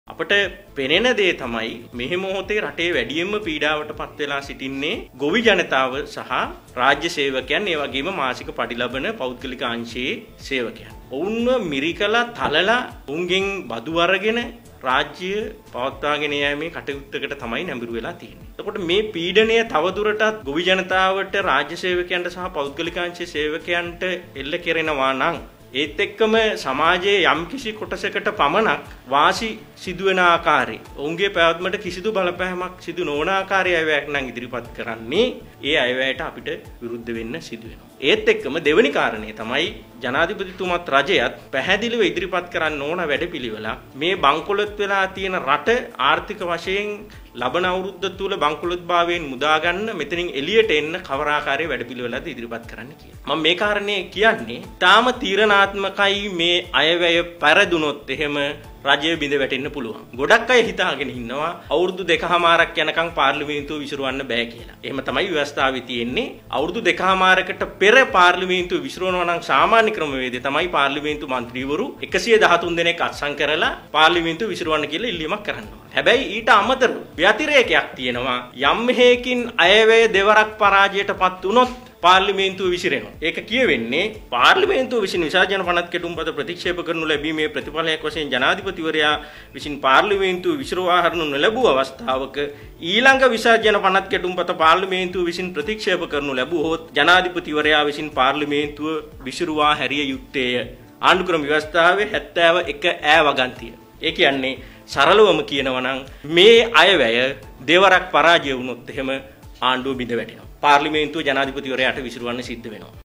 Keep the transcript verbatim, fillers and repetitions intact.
අපට පෙනෙන දේ තමයි මෙහි මොහොතේ රටේ වැඩියෙන්ම පීඩාවට පත් වෙලා සිටින්නේ ගොවි ජනතාව සහ රාජ්‍ය සේවකයන්, ඒ වගේම මාසික පඩි ලබන පෞද්ගලික අංශයේ සේවකයන්. ඔවුන්ව මිරිකලා තලලා උන්ගෙන් බදු අරගෙන රාජ්‍ය පවත්වාගෙන යෑමේ කටයුත්තකට තමයි නැඹුරු වෙලා තියෙන්නේ. එතකොට මේ පීඩනය තවදුරටත් ගොවි ජනතාවට, රාජ්‍ය සේවකයන්ට සහ පෞද්ගලික අංශයේ සේවකයන්ට එල්ල කෙරෙනවා නම් ඒත් එක්කම සමාජයේ යම්කිසි කොටසකට පමණක් වාසි සිදුවෙන ආකාරයේ ඔවුන්ගේ පැවැත්මට කිසිදු බලපෑමක් සිදු නොවන ආකාරයේ අයවැයක් නම් ඉදිරිපත් කරන්නේ ඒ අයවැයට අපිට විරුද්ධ වෙන්න සිදු වෙනවා. ඒත් එක්කම දෙවෙනි කාරණේ තමයි ජනාධිපතිතුමත් රජයත් පැහැදිලිව ඉදිරිපත් කරන්න ඕන වැඩපිළිවෙලක් මේ බංකොලොත් වෙලා තියෙන රට ආර්ථික වශයෙන් ලබන අවුරුද්ද තුල බංකොලොත්භාවයෙන් මුදා ගන්න මෙතනින් එළියට එන්න කවර ආකාරයේ වැඩපිළිවෙලක්ද ඉදිරිපත් කරන්න කියලා. මම මේ කාරණේ කියන්නේ තාම තීරණාත්මකයි මේ අයවැය පෙරදුනොත් එහෙම රජය බිඳ වැටෙන්න පුළුවන්. ගොඩක් අය හිතාගෙන ඉන්නවා අවුරුදු දෙකමාරක් යනකම් පාර්ලිමේන්තුව විසිරවන්න බෑ කියලා. එහෙම තමයි ව්‍යවස්ථාවේ තියෙන්නේ. අවුරුදු දෙකමාරකට පෙර පාර්ලිමේන්තුව විසිරවනවා නම් සාමාන්‍ය ක්‍රමවේදය තමයි පාර්ලිමේන්තු මන්ත්‍රීවරු එකසිය දහතුන් දෙනෙක් අත්සන් කරලා පාර්ලිමේන්තුව විසිරවන්න කියලා ඉල්ලීමක් කරනවා. හැබැයි ඊට අමතරව ව්‍යතිරේකයක් තියෙනවා. යම් හේකින් අයවැය දෙවරක් පරාජයටපත් වුණොත් පාර්ලිමේන්තුව විසිරෙනවා. ඒක කියවෙන්නේ පාර්ලිමේන්තුව විසින් විසර්ජන පනත් කෙටුම්පත ප්‍රතික්ෂේප කරනු ලැබීමේ ප්‍රතිඵලයක් වශයෙන් ජනාධිපතිවරයා විසින් පාර්ලිමේන්තුව විසිරවා හරිනු නොලැබුව අවස්ථාවක ඊළඟ විසර්ජන පනත් කෙටුම්පත පාර්ලිමේන්තුව විසින් ප්‍රතික්ෂේප කරනු ලැබුවොත් ජනාධිපතිවරයා විසින් පාර්ලිමේන්තුව විසිරවා හැරිය යුත්තේය. ආණ්ඩුක්‍රම ව්‍යවස්ථාවේ හැත්තෑව එක ඈ වගන්තිය. ඒ කියන්නේ සරලවම කියනවා නම් මේ අයවැය දෙවරක් පරාජය වුණොත් එහෙම ආණ්ඩුව බිඳ වැටෙනවා. පාර්ලිමේන්තුව ජනාධිපතිවරයාට විසිරවන්න සිද්ධ වෙනවා.